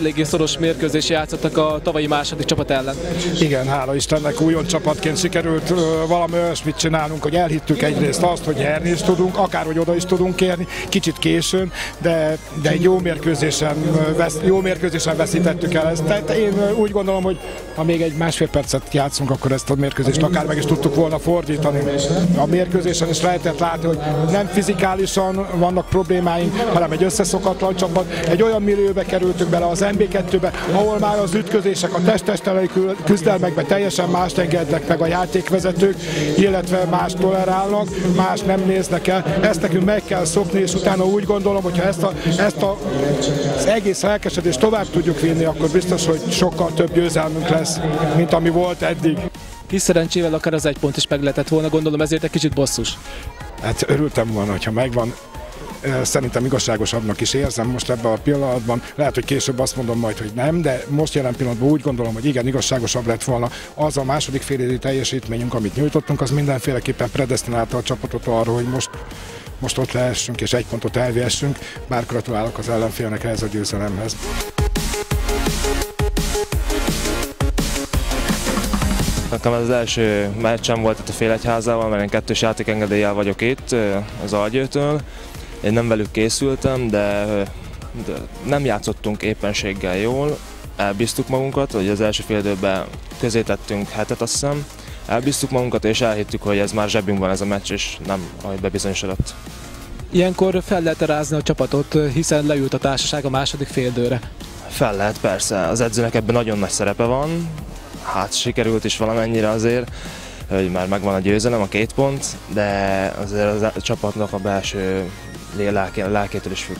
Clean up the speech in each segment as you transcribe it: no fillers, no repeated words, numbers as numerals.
eléggé szoros mérkőzés játszottak a tavalyi második csapat ellen. Igen, hála Istennek újon csapatként sikerült valami olyasmit csinálnunk, hogy elhittük egyrészt azt, hogy nyerni is tudunk, akárhogy oda is tudunk érni, kicsit későn, de egy jó mérkőzésen veszítettük el ezt. Tehát én úgy gondolom, hogy ha még egy másfél percet játszunk, akkor ezt a mérkőzést akár meg is tudtuk volna fordítani. A mérkőzésen is lehetett látni, hogy nem fizikálisan vannak problémáink, hanem egy összeszokatlan csapat. Egy olyan millióbe kerültünk bele az NB2-be, ahol már az ütközések, a test-testelei küzdelmekben teljesen mást engednek meg a játékvezetők, illetve más tolerálnak, más nem néznek el. Ezt nekünk meg kell szokni, és utána úgy gondolom, hogyha ezt az egész lelkesedést tovább tudjuk vinni, akkor biztos, hogy sokkal több győzelmünk lesz, mint ami volt eddig. Kis szerencsével akár az 1 pont is meg lehetett volna, gondolom ezért egy kicsit bosszus. Hát örültem volna, hogyha megvan. Szerintem igazságosabbnak is érzem most ebben a pillanatban. Lehet, hogy később azt mondom majd, hogy nem, de most jelen pillanatban úgy gondolom, hogy igen, igazságosabb lett volna. Az a második félidő teljesítményünk, amit nyújtottunk, az mindenféleképpen predesztinálta a csapatot arra, hogy most ott lehessünk és 1 pontot elvihessünk. Bár gratulálok az ellenfélnek ehhez a győzelemhez. Nekem ez az első meccsem volt itt a Félegyházával, mert én 2-s játékengedéllyel vagyok itt, az Algyőtől. Én nem velük készültem, de nem játszottunk éppenséggel jól. Elbíztuk magunkat, hogy az első fél időben közé tettünk 7-et, azt hiszem. Elbíztuk magunkat és elhittük, hogy ez már zsebünkben ez a meccs, és nem, ahogy bebizonyosodott. Ilyenkor fel lehet rázni a csapatot, hiszen leült a társaság a második fél időre. Fel lehet, persze. Az edzőnek ebben nagyon nagy szerepe van. Hát sikerült is valamennyire azért, hogy már megvan a győzelem, a 2 pont, de azért a csapatnak a belső lelkétől is függ.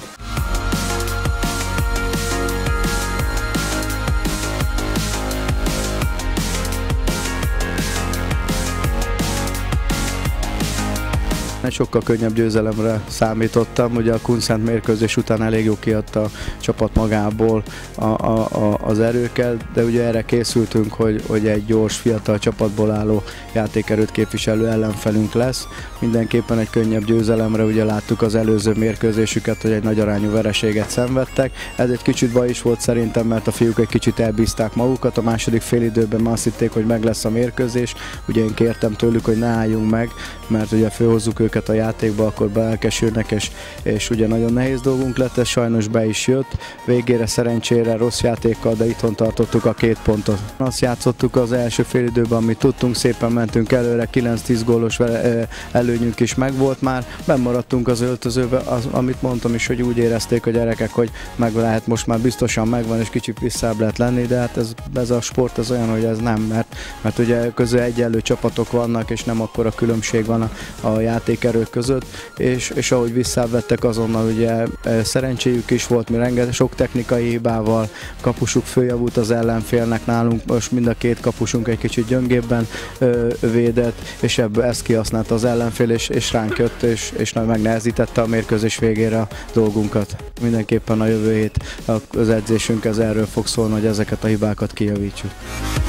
Egy sokkal könnyebb győzelemre számítottam, ugye a Kunszent mérkőzés után elég jó kiadta a csapat magából az erőket, de ugye erre készültünk, hogy egy gyors, fiatal csapatból álló játékerőt képviselő ellenfelünk lesz. Mindenképpen egy könnyebb győzelemre, ugye láttuk az előző mérkőzésüket, hogy egy nagy arányú vereséget szenvedtek. Ez egy kicsit baj is volt szerintem, mert a fiúk egy kicsit elbízták magukat, a második félidőben már azt hitték, hogy meg lesz a mérkőzés. Ugye én kértem tőlük, hogy ne álljunk meg, mert ugye fölhozzuk őket a játékba, akkor belelkesülnek, és ugye nagyon nehéz dolgunk lett, ez sajnos be is jött. Végére szerencsére rossz játékkal, de itthon tartottuk a 2 pontot. Azt játszottuk az első félidőben, amit tudtunk, szépen mentünk előre, 9-10 gólos előnyünk is megvolt már, bennmaradtunk az öltözőbe, amit mondtam is, hogy úgy érezték a gyerekek, hogy meg lehet, most már biztosan megvan, és kicsit visszább lehet lenni, de hát ez a sport az olyan, hogy ez nem, mert ugye közül egyenlő csapatok vannak, és nem akkora különbség van a játékerők között, és ahogy visszávettek azonnal, ugye szerencséjük is volt, mi rengeteg sok technikai hibával, kapusuk följavult az ellenfélnek, nálunk most mind a 2 kapusunk egy kicsit gyöngébben védett, és ebből ezt kihasználta az ellenfél, és ránk jött, és megnehezítette a mérkőzés végére a dolgunkat. Mindenképpen a jövő hét az edzésünk ez erről fog szólni, hogy ezeket a hibákat kijavítsuk.